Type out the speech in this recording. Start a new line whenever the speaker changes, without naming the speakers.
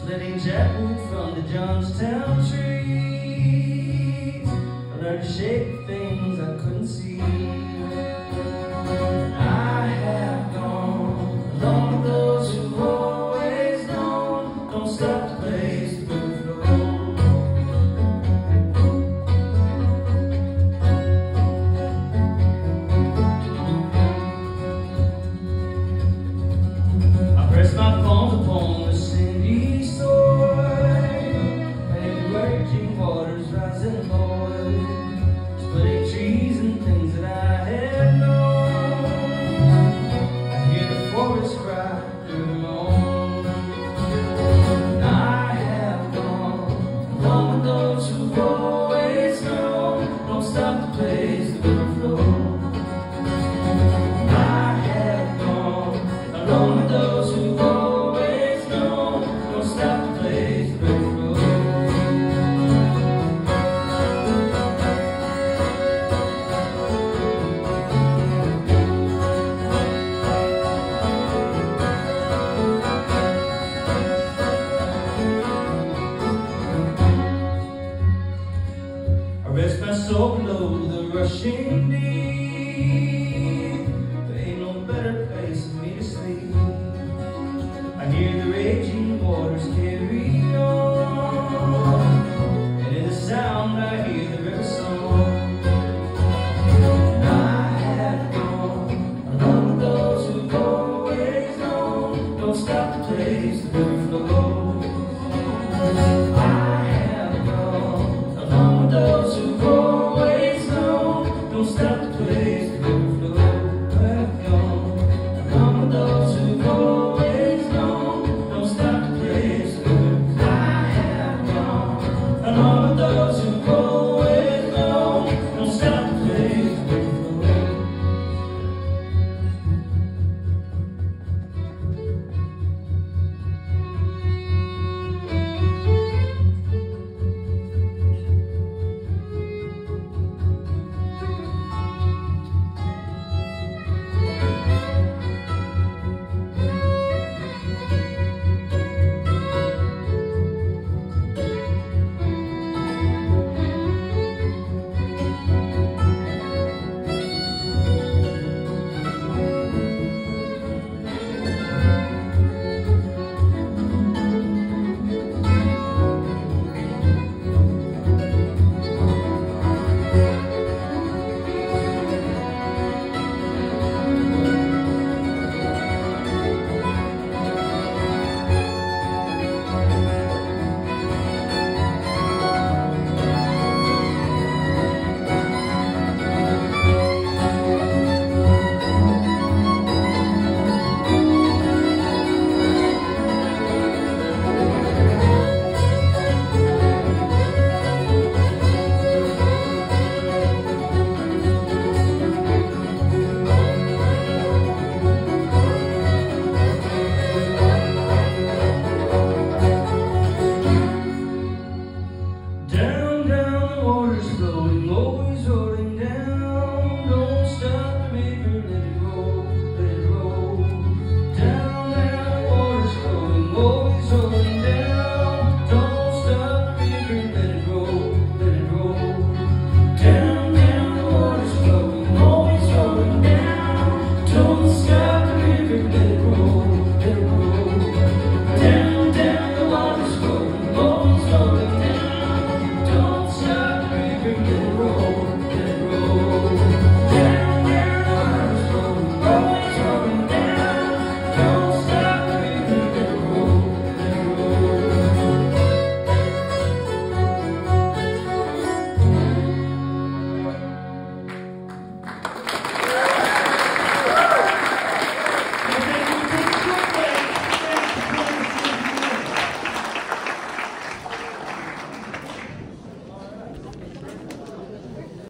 Splitting jackwood from the Johnstown trees, I learned to shape things I couldn't see. I have gone along with those who've always known. Don't stop to place the good flow. I press my palms upon the sandy soil, and raging waters rise and boil, splitting trees and things that I have known. I hear the forest cry through the moon. I have gone along with those who've always known. Don't stop to place the river flow. I have gone along with those who've always known. Don't stop to place